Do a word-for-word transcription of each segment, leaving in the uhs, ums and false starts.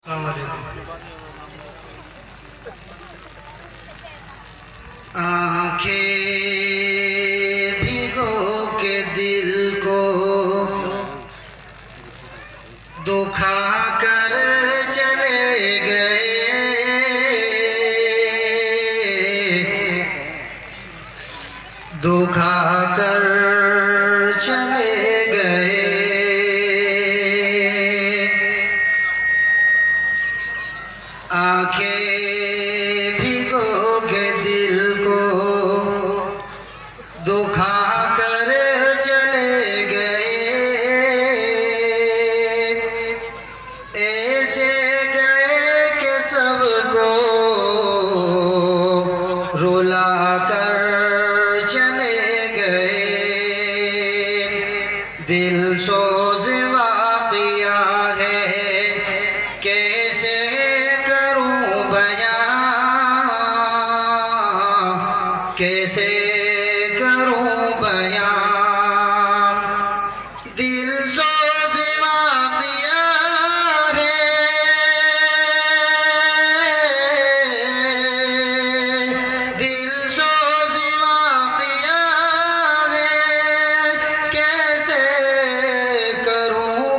السلام علیکم۔ آنکھیں بھگو کے دل کو دکھا کر چلے گئے، دکھا کر چلے گئے۔ آنکھیں بھگو کے دل کو دکھا کر چلے گئے، ایسے گئے کہ سب کو رلا کر چلے گئے۔ دل سوز واقعہ ہے، کیسے کروں بیان، کیسے کروں بیان۔ دل سوز واقعہ ہے، دل سوز واقعہ ہے، کیسے کروں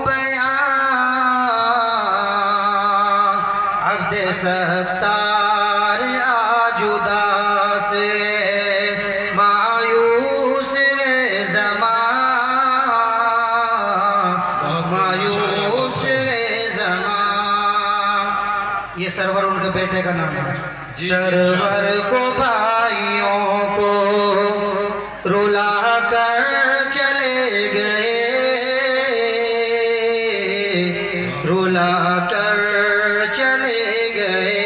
بیان۔ عبد ستار آج اداس ہے، مایوس ہے زمان، مایوس ہے زمان۔ یہ سرور ان کے بیٹے کا نام ہے۔ سرور کو بھائیوں کو رلا کر چلے گئے، رلا کر چلے گئے۔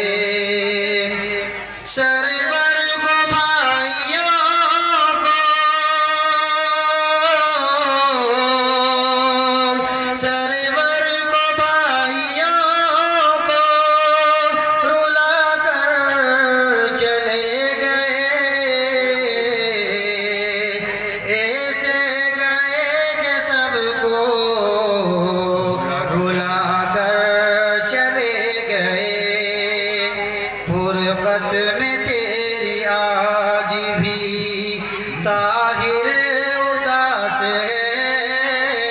سرور کو بھائیوں کو، سرور کو بھائیوں کو رلا کر چلے گئے، ایسے گئے کہ سب کو رلا کر چلے گئے۔ فرقت میں تیری آج بھی طاہر اداس ہے،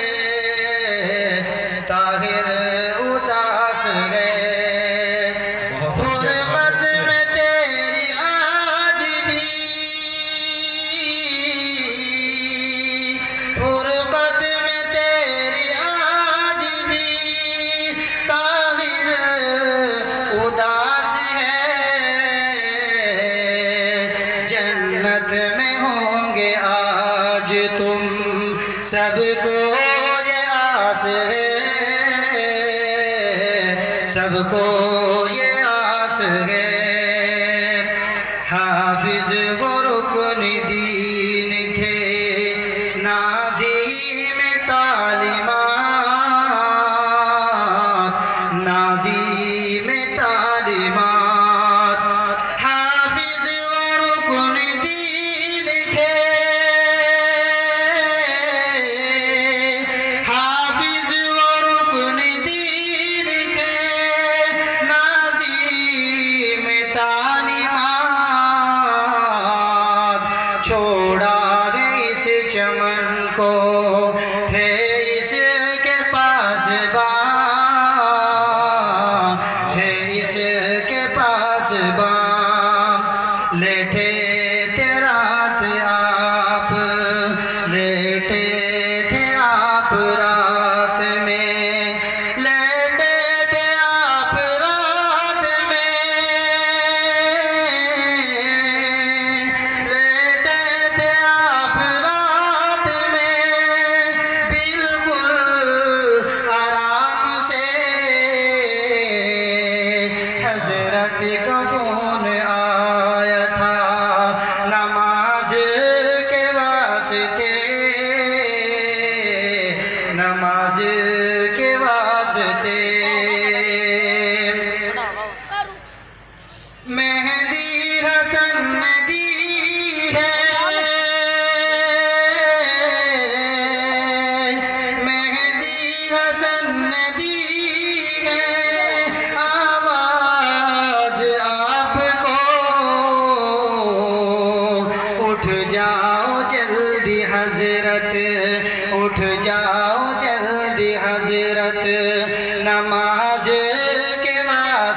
طاہر اداس ہے۔ فرقت میں تیری آج بھی، فرقت میں تیری آج بھی طاہر اداس ہے۔ جنت میں ہوں گے آج تم سب کو یہ آس ہے، سب کو یہ آس ہے۔ حافظ وہ رکن دین تھے، ناظم تعلیمات، ناظم تعلیمات۔ حافظ و رکن دین تھے، حافظ و رکن دین تھے، ناظم تعلیمات۔ چھوڑا ہے اس چمن کو، تھے اس کے پاس باں، تھے اس کے پاس باں۔ لیٹے تھے رات آپ، لیٹے تھے آپ رات میں، لیٹے تھے آپ رات میں، لیٹے تھے آپ رات میں، بالکل آرام سے۔ حضرت کا فون آیا تھا نماز کے واسطے، نماز کے واسطے۔ مہدی حسن ندی ہے، مہدی حسن ندی ہے،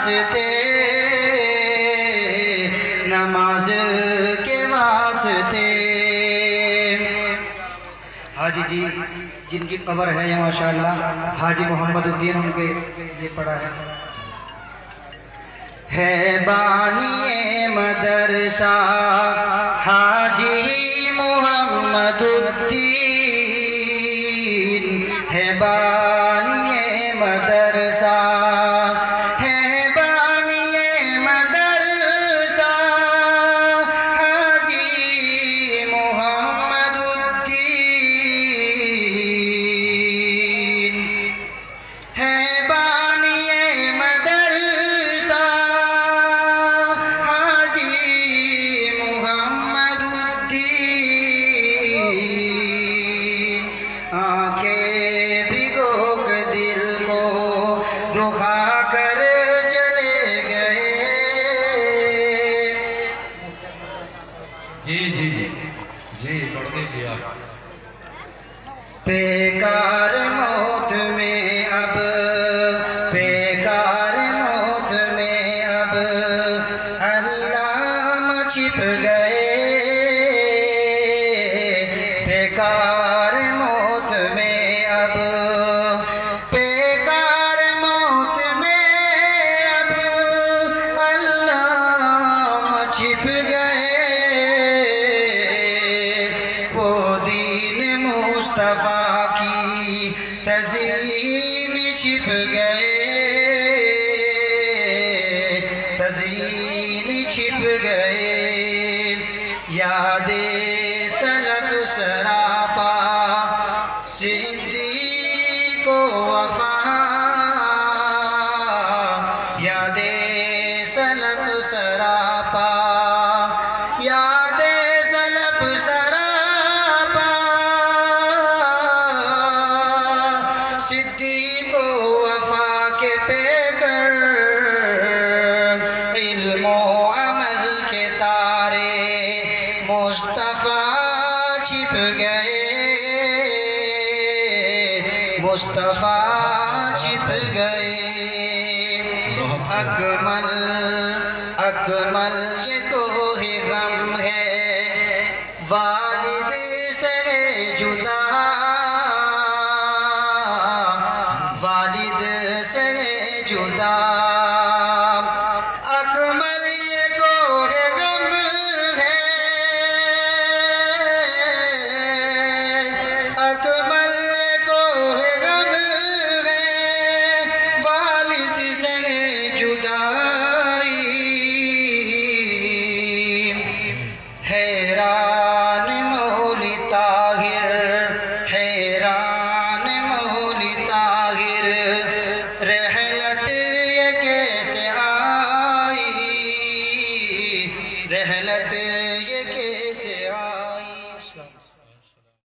واسطے نماز کے واسطے حاجی جی جن کی قبر ہے ماشاءاللہ حاجی محمد الدین ان کے یہ پڑھا ہے ہے بانی مدرسہ حاجی محمد الدین ہے بانی مدرسہ ہے بانی مدرسہ حاجی محمد الدین ہے بانی مدرسہ حاجی محمد الدین آنکھیں بھگو کے دل کو دکھا کر چلے گئے جی جی جی جی پڑھ دیجیے آپ بیکار موت میں اب بیکار موت میں اب علامہ چھپ گئے بیکار موت میں اب بیکار موت میں اب علامہ چھپ گئے وہ دین مصطفیٰ کی تزئین چھپ گئے تزئین چھپ گئے یاد سلف سراپا صدیق و وفا یاد سلف سراپا یاد سلف سراپا صدیق و وفا کے پیکر علم و عمل کے تارے مصطفیٰ چھپ گئے مصطفیٰ چھپ گئے اکمل اکمل یہ کوہ غم ہے والد سے جدا والد سے جدا اکمل یہ کوہ غم ہے اکمل کوہ غم ہے والد سے جدائی حیران مولی طاہر حیران مولی طاہر رحلت